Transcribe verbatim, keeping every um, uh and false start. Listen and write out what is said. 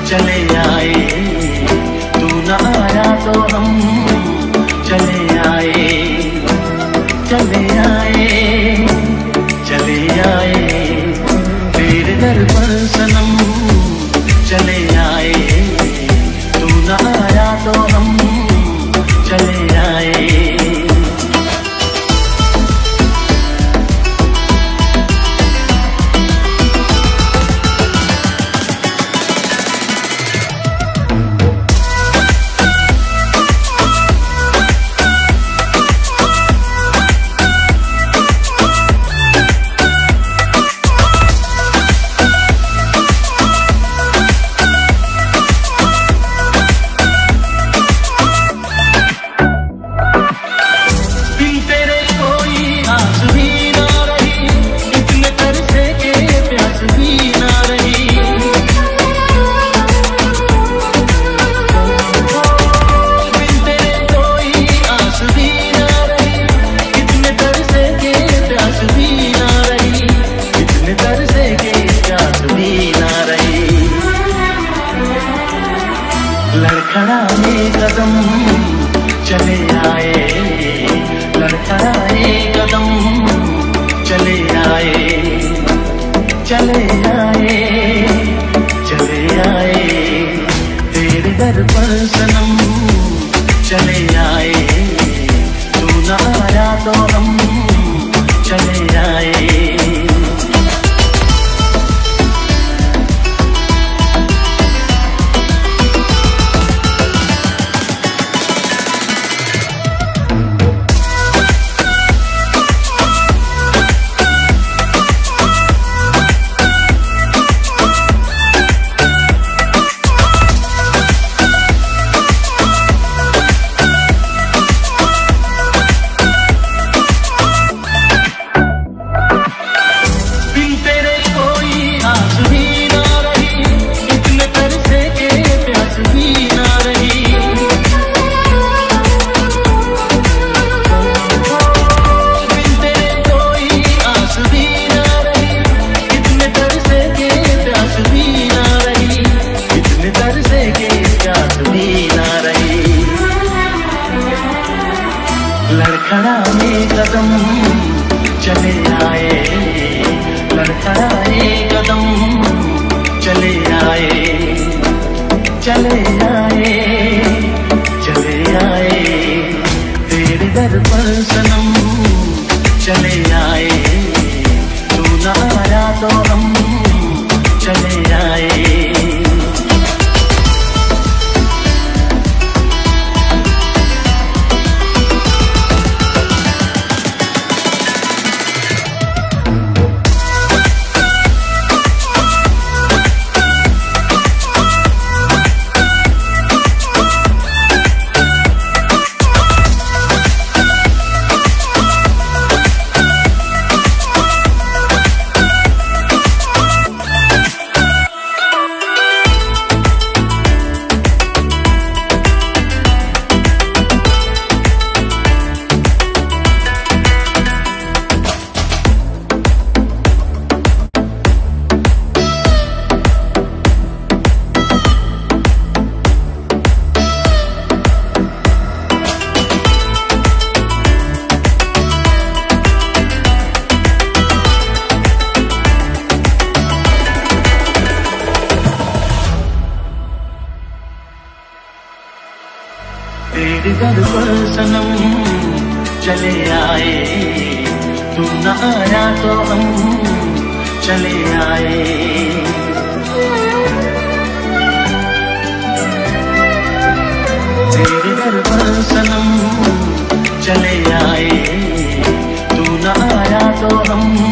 चले आए, तू न आया तो हम चले आए, चले आए, चले आए तेरे दर पर सनम, चले आए, तू न आया तो हम चले आए। लड़खड़ाए कदम चले आए, लड़खड़ाए कदम चले आए, चले आए, चले आए तेरे दर पर सनम, चले आए, तू न आया तो हम चले आए। लड़खड़ाए कदम चले आए, लड़खड़ाए कदम चले आए, चले आए, चले आए तेरे दर पर सनम, चले आए, तू न आया तो हम चले आए। तेरे दर पर सनम चले आए, तू न आया तो हम चले आए। तेरे दर पर सनम चले आए, तू न आया तो हम